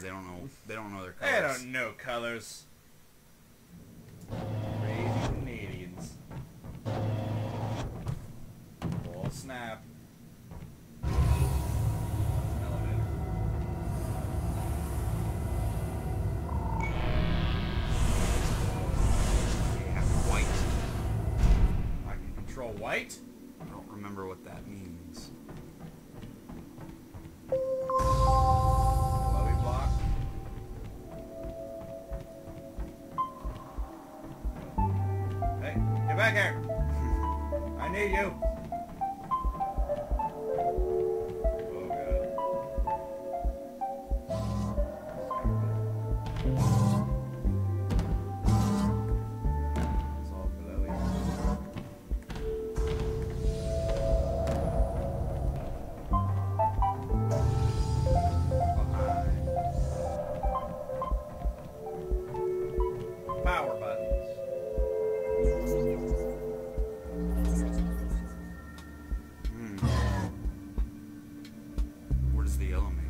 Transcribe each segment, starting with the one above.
they don't know their colors. They don't know colors. Crazy Canadians. Oh snap. White? I don't remember what that means. Lowy block. Hey, get back here! I need you! Oh god. It's all blowy. Power buttons. What does the yellow mean?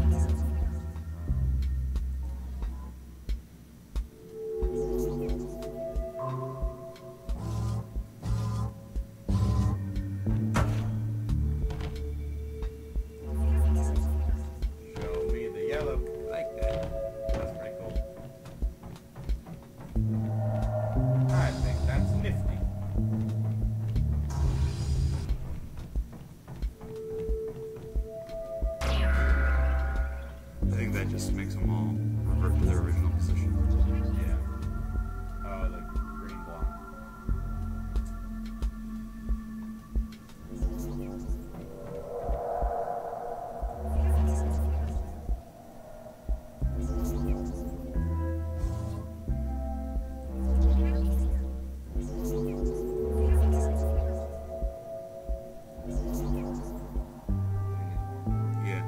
Show me the yellow. I like that. That's pretty cool. I think that's nifty. I think that just makes them all revert to their original position. Yeah. Oh, the green block. Yeah.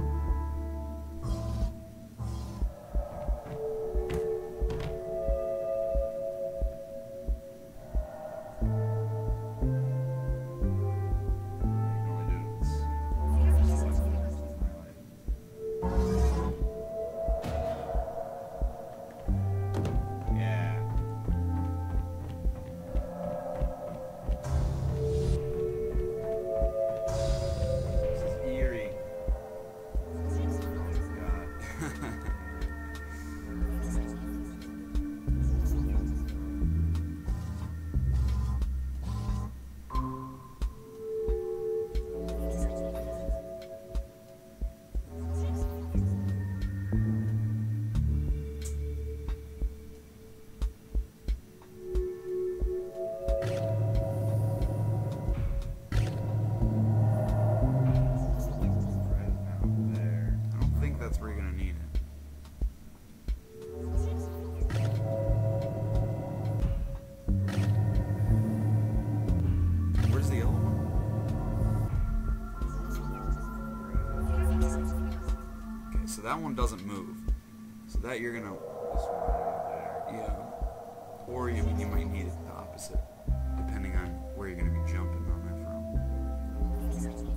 So that one doesn't move. So that you're gonna, This one right there. yeah. Or you might need it the opposite, depending on where you're gonna be jumping on that from.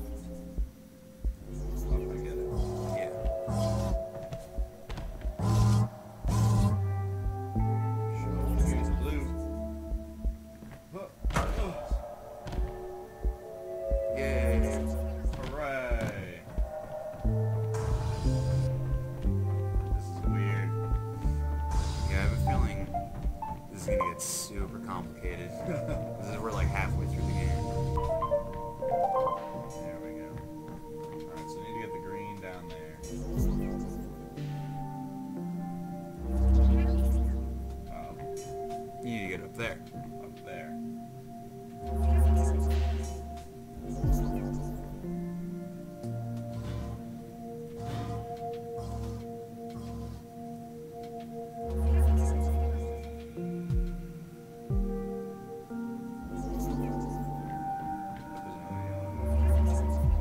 Oh, I get it. Yeah. Show me the blue. Yay. Hooray. This is weird. Yeah, I have a feeling this is gonna get super complicated. We're like halfway through the game. There we go. Alright, so I need to get the green down there. Oh, You need to get up there. up there. There's another yellow.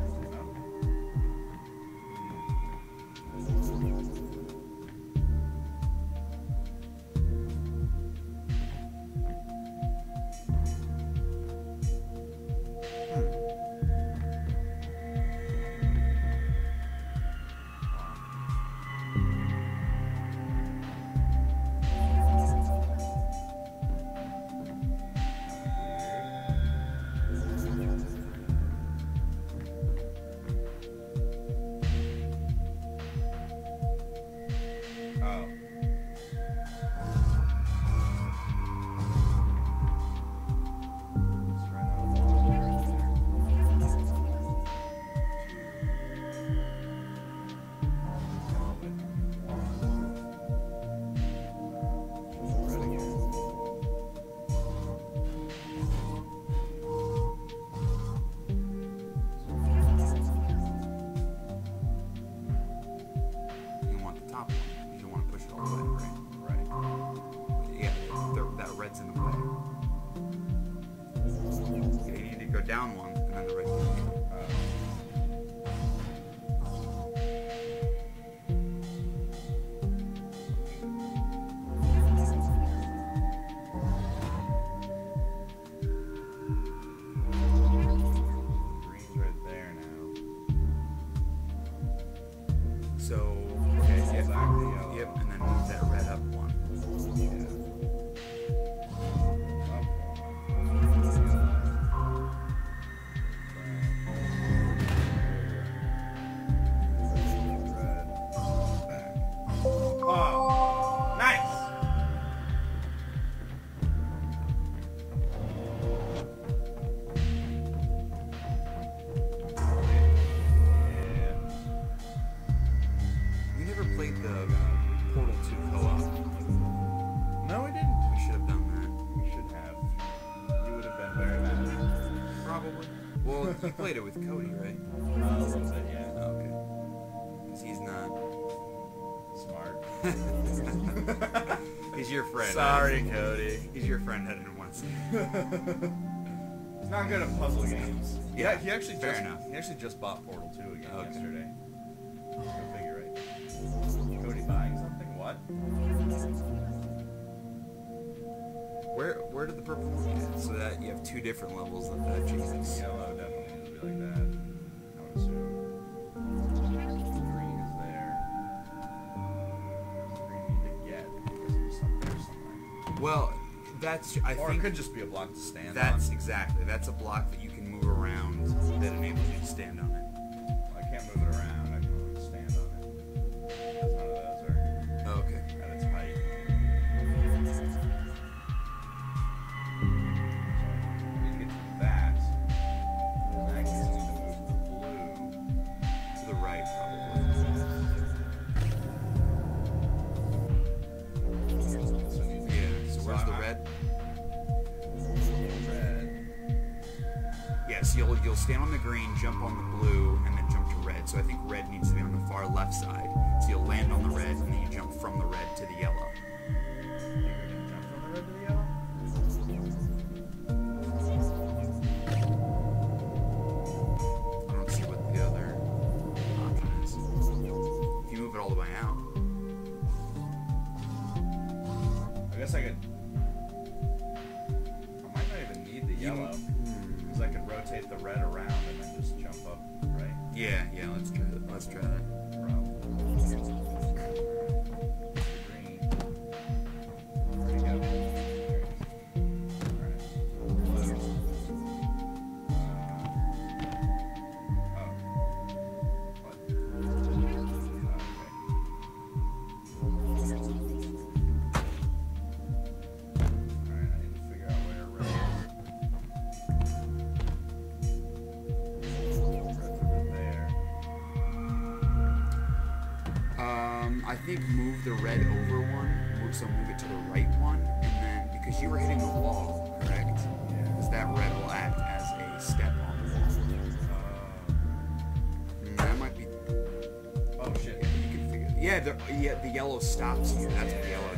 way, right? Right. Yeah, that red's in the way. Yeah, you need to go down one, and then the red goes. Green's right there now. So, okay, Exactly yellow. yep, and then move that red up one. Yeah. Oh, nice! Yeah. We never played the Portal 2 co-op. No, we didn't. We should have done that. We should have. You would have been very mad. Probably. Well, you played it with Cody, right? A little bit, yeah. Oh, okay. Because he's not... Smart. He's your friend. Sorry, Cody. He's your friend. I didn't want to say it. He's not good at puzzle games. Yeah, he actually fair just, enough. He actually just bought Portal 2 again Okay. yesterday. Go figure, right? Cody buying something? What? Where did the purple one get? So that you have two different levels of that Jesus. Yellow definitely needs to be like that. I would assume. Green is there. Green need to get because there's something there somewhere. Well, that's I Or think it could just be a block to stand that's on. exactly that's a block that you can move around that enables you to stand on it. Well, I can't move it around. I can only stand on it. Because none of those are Oh, okay. at its height. So, we can get to that. Then I guess we need to move the blue. To the right, probably. So we need to Yeah. So where's the red? red. Yes, you'll stand on the green, jump on the blue, and then jump to red. So I think red needs to be on the far left side. So you'll land on the red, and then you jump from the red to the yellow. You can jump from the red to the yellow? I don't see what the other option is. If you move it all the way out. I guess I could. I might not even need the yellow. Because I could rotate the red around and then just jump up, right? Yeah, let's try that. Let's try that. Green. Where'd it go? Alright. Blue. What? Alright, I need to figure out where red is. Red's over there. I think move the red over one, so move it to the right one, and then, because you were hitting the wall, correct? Yeah. Because that red will act as a step on the wall. That might be, Oh shit. you can figure, yeah, the yellow stops you, that's what the yellow